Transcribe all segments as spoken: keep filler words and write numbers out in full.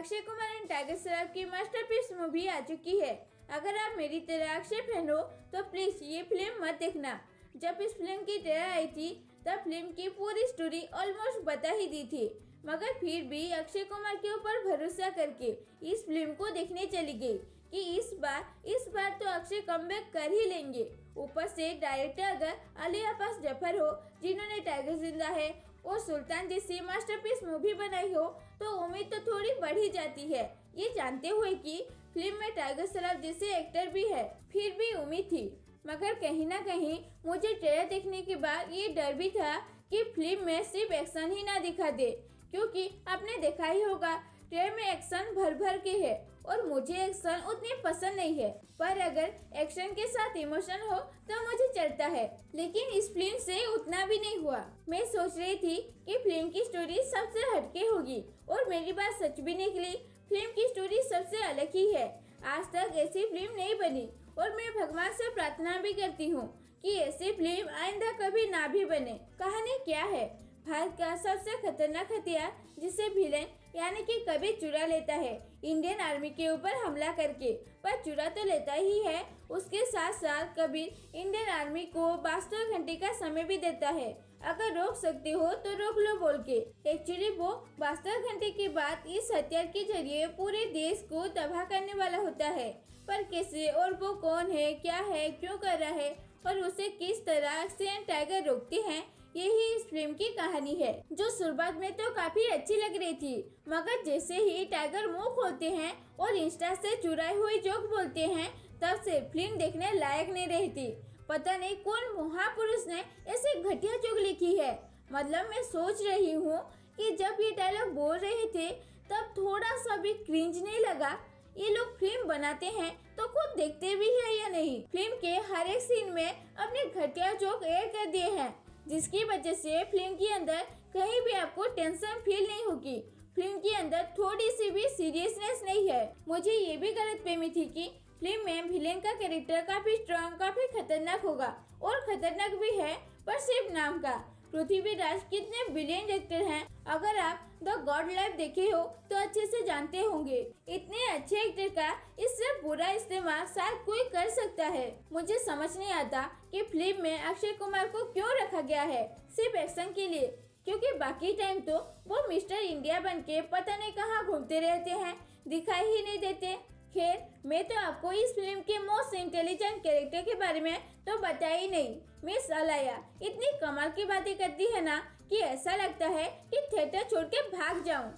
Akshay Kumar and Tiger Shroff की masterpiece movie आ चुकी है। अगर आप मेरी तरह अक्षय फैन हो तो प्लीज ये फिल्म मत देखना। जब इस फिल्म की ट्रेलर आई थी तब फिल्म की पूरी स्टोरी ऑलमोस्ट बता ही दी थी, मगर फिर भी अक्षय कुमार के ऊपर भरोसा करके इस फिल्म को देखने चली गई कि इस बार इस बार तो अक्षय कमबैक कर ही लेंगे। ऊपर से डायरेक्टर अगर अली अब्बास जफर हो, जिन्होंने टाइगर जिंदा है और सुल्तान जैसी मास्टरपीस मूवी बनाई हो, तो उम्मीद तो थोड़ी बढ़ ही जाती है, ये जानते हुए कि फिल्म में टाइगर श्रॉफ जैसे एक्टर भी है। फिर भी उम्मीद थी, मगर कहीं ना कहीं मुझे ट्रेलर देखने के बाद ये डर भी था कि फिल्म में सिर्फ एक्शन ही ना दिखा दे, क्योंकि आपने देखा ही होगा ट्रेलर में एक्शन भर भर के है और मुझे एक्शन उतनी पसंद नहीं है, पर अगर एक्शन के साथ इमोशन हो तो मुझे चलता है। लेकिन इस फिल्म से उतना भी नहीं हुआ। मैं सोच रही थी कि फिल्म की स्टोरी सबसे हटके होगी और मेरी बात सच भी निकली। फिल्म की स्टोरी सबसे अलग ही है। आज तक ऐसी फिल्म नहीं बनी और मैं भगवान से प्रार्थना भी करती हूँ कि ऐसी फिल्म आइंदा कभी ना भी बने। कहानी क्या है? भारत का सबसे खतरनाक हथियार जिसे विलेन यानी कि कबीर चुरा लेता है इंडियन आर्मी के ऊपर हमला करके, पर चुरा तो लेता ही है, उसके साथ साथ कबीर इंडियन आर्मी को बहत्तर घंटे का समय भी देता है। अगर रोक सकते हो तो रोक लो बोल के। एक्चुअली वो बहत्तर घंटे के बाद इस हथियार के जरिए पूरे देश को तबाह करने वाला होता है, पर कैसे और वो कौन है, क्या है, क्यों कर रहा है और उसे किस तरह अक्षय एंड टाइगर रोकते हैं, यही इस फिल्म की कहानी है, जो शुरुआत में तो काफी अच्छी लग रही थी, मगर जैसे ही टाइगर मुंह खोलते हैं और इंस्टा से चुराई हुई जोक बोलते हैं, तब से फिल्म देखने लायक नहीं रहती। पता नहीं कौन महापुरुष ने ऐसी घटिया जोक लिखी है। मतलब मैं सोच रही हूँ कि जब ये डायलॉग बोल रहे थे तब थोड़ा सा भी क्रिंज नहीं लगा। ये लोग फिल्म बनाते हैं तो खुद देखते भी है या नहीं? फिल्म के हर एक सीन में अपने घटिया जोक ऐड कर दिए हैं, जिसकी वजह से फिल्म के अंदर कहीं भी आपको टेंशन फील नहीं होगी। फिल्म के अंदर थोड़ी सी भी सीरियसनेस नहीं है। मुझे ये भी गलतफहमी थी कि फिल्म में विलेन का कैरेक्टर काफी स्ट्रॉन्ग, काफी खतरनाक होगा, और खतरनाक भी है पर सिर्फ नाम का। पृथ्वीराज कितने ब्रिलियंट एक्टर हैं, अगर आप द गॉड लाइफ देखे हो तो अच्छे से जानते होंगे। इतने अच्छे एक्टर का इससे बुरा इस्तेमाल शायद कोई कर सकता है। मुझे समझ नहीं आता कि फिल्म में अक्षय कुमार को क्यों रखा गया है, सिर्फ एक्शन के लिए, क्योंकि बाकी टाइम तो वो मिस्टर इंडिया बन के पता नहीं कहाँ घूमते रहते हैं, दिखाई ही नहीं देते। खैर, मैं तो आपको इस फिल्म के मोस्ट इंटेलिजेंट कैरेक्टर के बारे में तो बता ही नहीं। मिस अलाया इतनी कमाल की बातें करती है ना कि ऐसा लगता है कि थिएटर छोड़ के भाग जाऊं।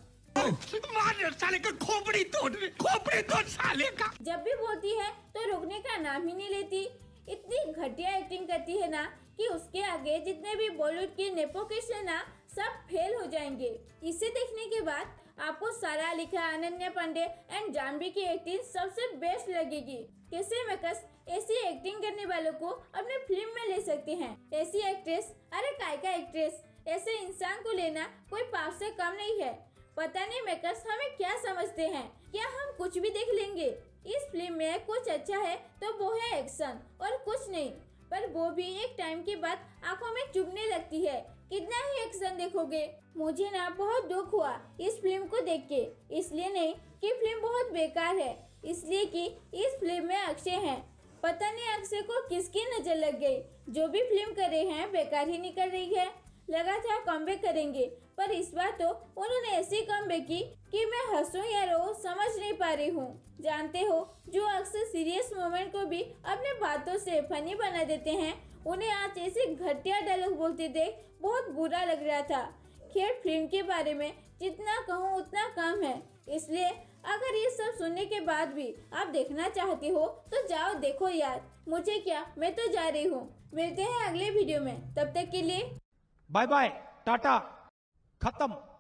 मार साले का खोपड़ी तोड़, खोपड़ी तोड़ साले का। जब भी बोलती है तो रुकने का नाम ही नहीं लेती। इतनी घटिया एक्टिंग करती है ना कि उसके आगे जितने भी बॉलीवुड के नेपोकिस्ट है ना, सब फेल हो जाएंगे। इसे देखने के बाद आपको सारा अली खान, अनन्या पांडे एंड जानवी की एक्टिंग सबसे बेस्ट लगेगी। कैसे मेकर्स ऐसी एक्टिंग करने वालों को अपने फिल्म में ले सकते हैं? ऐसी एक्ट्रेस, अरे काय का एक्ट्रेस, ऐसे इंसान को लेना कोई पाप से कम नहीं है। पता नहीं मेकर्स हमें क्या समझते हैं, क्या हम कुछ भी देख लेंगे? इस फिल्म में कुछ अच्छा है तो वो है एक्शन और कुछ नहीं, पर वो भी एक टाइम के बाद आंखों में चुभने लगती है। कितना ही एक्शन देखोगे? मुझे ना बहुत दुख हुआ इस फिल्म को देख के। इसलिए नहीं कि फिल्म बहुत बेकार है, इसलिए कि इस फिल्म में अक्षय है। पता नहीं अक्षय को किसकी नजर लग गई, जो भी फिल्म कर रहे हैं बेकार ही निकल रही है। लगा था कमबैक करेंगे, पर इस बार तो उन्होंने ऐसी कमबैक की कि मैं हंसूं या रो समझ नहीं पा रही हूँ। जानते हो, जो अक्सर सीरियस मोमेंट को भी अपने बातों से फनी बना देते हैं, उन्हें आज ऐसे घटिया डायलॉग बोलते देख बहुत बुरा लग रहा था। खैर, फिल्म के बारे में जितना कहूँ उतना कम है, इसलिए अगर ये सब सुनने के बाद भी आप देखना चाहते हो तो जाओ देखो यार। मुझे क्या, मैं तो जा रही हूँ। मिलते हैं अगले वीडियो में, तब तक के लिए बाय बाय, टाटा, खत्म।